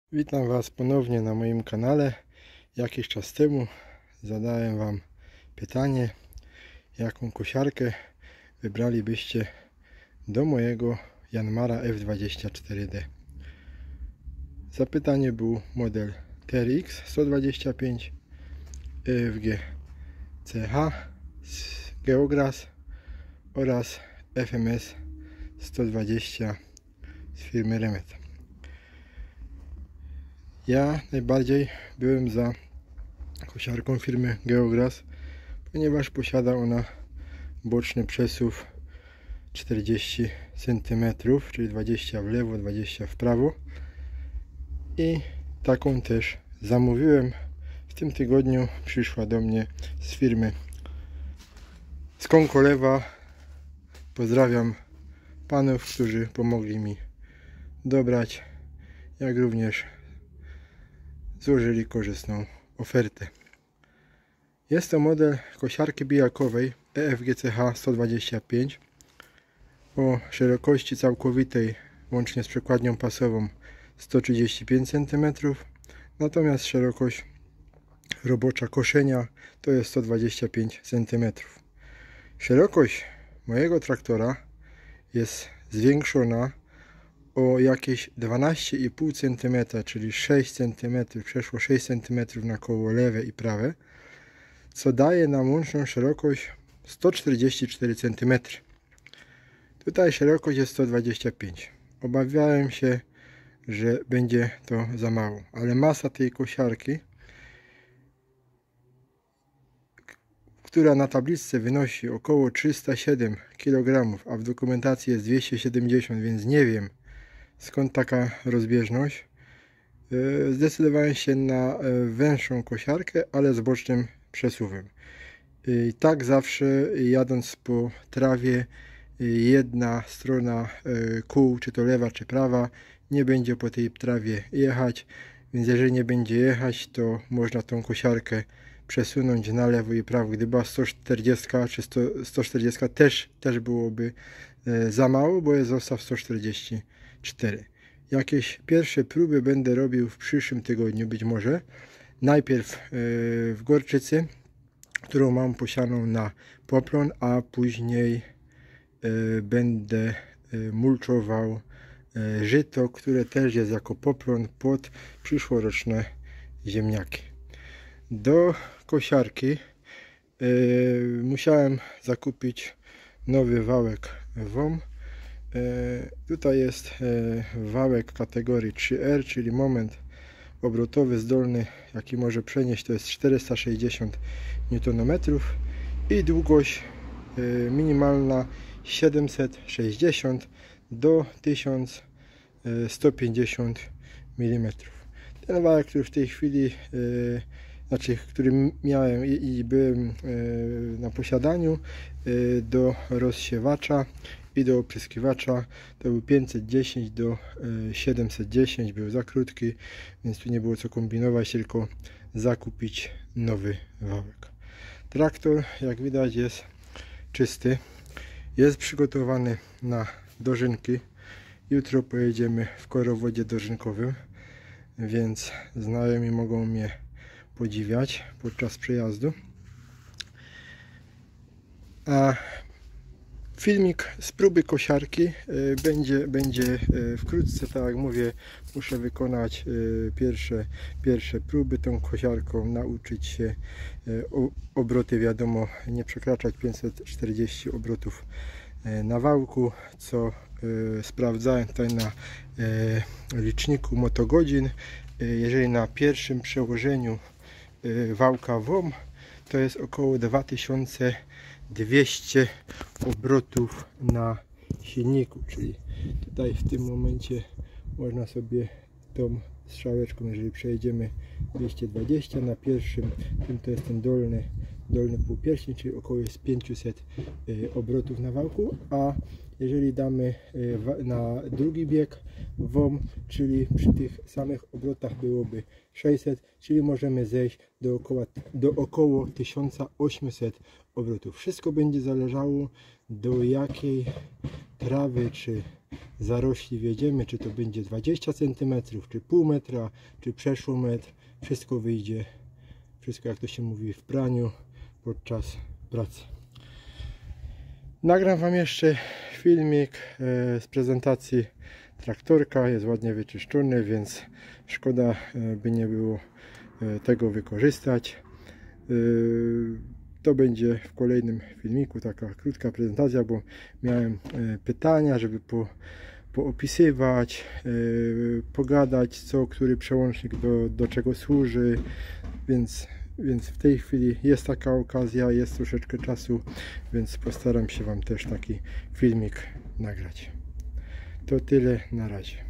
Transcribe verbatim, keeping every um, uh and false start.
Witam Was ponownie na moim kanale. Jakiś czas temu zadałem Wam pytanie, jaką kosiarkę wybralibyście do mojego Yanmara F dwadzieścia cztery D. Zapytanie był model T R X sto dwadzieścia pięć, E F G C H, Geogras oraz F M S sto dwadzieścia z firmy Remet. Ja najbardziej byłem za kosiarką firmy Geogras, ponieważ posiada ona boczny przesuw czterdzieści centymetrów, czyli dwadzieścia w lewo, dwadzieścia w prawo, i taką też zamówiłem. W tym tygodniu przyszła do mnie z firmy z Konkolewa. Pozdrawiam panów, którzy pomogli mi dobrać, jak również złożyli korzystną ofertę. Jest to model kosiarki bijakowej E F G C H sto dwadzieścia pięć o szerokości całkowitej łącznie z przekładnią pasową sto trzydzieści pięć centymetrów, natomiast szerokość robocza koszenia to jest sto dwadzieścia pięć centymetrów. Szerokość mojego traktora jest zwiększona o jakieś dwanaście i pół centymetra, czyli sześć centymetrów, przeszło sześć centymetrów na koło lewe i prawe, co daje nam łączną szerokość sto czterdzieści cztery centymetry. Tutaj szerokość jest sto dwadzieścia pięć. Obawiałem się, że będzie to za mało, ale masa tej kosiarki, która na tabliczce wynosi około trzysta siedem kilogramów, a w dokumentacji jest dwieście siedemdziesiąt, więc nie wiem, skąd taka rozbieżność. Zdecydowałem się na węższą kosiarkę, ale z bocznym przesuwem. I tak zawsze jadąc po trawie, jedna strona kół, czy to lewa, czy prawa, nie będzie po tej trawie jechać, więc jeżeli nie będzie jechać, to można tą kosiarkę przesunąć na lewo i prawo. Gdyby była sto czterdzieści czy sto czterdzieści, też, też byłoby za mało, bo jest zestaw sto czterdzieści cztery. Jakieś pierwsze próby będę robił w przyszłym tygodniu, być może. Najpierw w Gorczycy, którą mam posianą na poplon, a później będę mulczował żyto, które też jest jako poplon pod przyszłoroczne ziemniaki. Do kosiarki musiałem zakupić nowy wałek W O M. Tutaj jest wałek kategorii trzy R, czyli moment obrotowy zdolny, jaki może przenieść, to jest czterysta sześćdziesiąt niutonometrów i długość minimalna siedemset sześćdziesiąt do tysiąc sto pięćdziesiąt milimetrów. Ten wałek, który w tej chwili, znaczy, który miałem i, i byłem na posiadaniu, do rozsiewacza i do opryskiwacza, to był pięćset dziesięć do siedemset dziesięć, był za krótki, więc tu nie było co kombinować, tylko zakupić nowy wałek. Traktor, jak widać, jest czysty, jest przygotowany na dożynki. Jutro pojedziemy w korowodzie dożynkowym, więc znajomi mogą mnie podziwiać podczas przejazdu. A filmik z próby kosiarki będzie, będzie wkrótce. Tak jak mówię, muszę wykonać pierwsze, pierwsze próby tą kosiarką, nauczyć się obroty, wiadomo, nie przekraczać pięćset czterdzieści obrotów na wałku, co sprawdzałem tutaj na liczniku motogodzin. Jeżeli na pierwszym przełożeniu wałka W O M to jest około dwa tysiące dwieście obrotów na silniku, czyli tutaj w tym momencie można sobie tą strzałeczką, jeżeli przejedziemy dwieście dwadzieścia, na pierwszym tym to jest ten dolny, dolny półpierścień, czyli około jest pięćset obrotów na wałku, a jeżeli damy na drugi bieg W O M, czyli przy tych samych obrotach byłoby sześćset, czyli możemy zejść do około, do około tysiąc osiemset obrotów. Wszystko będzie zależało, do jakiej trawy czy zarośli wjedziemy, czy to będzie dwadzieścia centymetrów, czy pół metra, czy przeszło metr, wszystko wyjdzie, wszystko jak to się mówi w praniu podczas pracy. Nagram Wam jeszcze filmik z prezentacji traktorka, jest ładnie wyczyszczony, więc szkoda by nie było tego wykorzystać. To będzie w kolejnym filmiku taka krótka prezentacja, bo miałem pytania, żeby po, poopisywać, pogadać, co który przełącznik do, do czego służy, więc, więc w tej chwili jest taka okazja, jest troszeczkę czasu, więc postaram się Wam też taki filmik nagrać. To tyle na razie.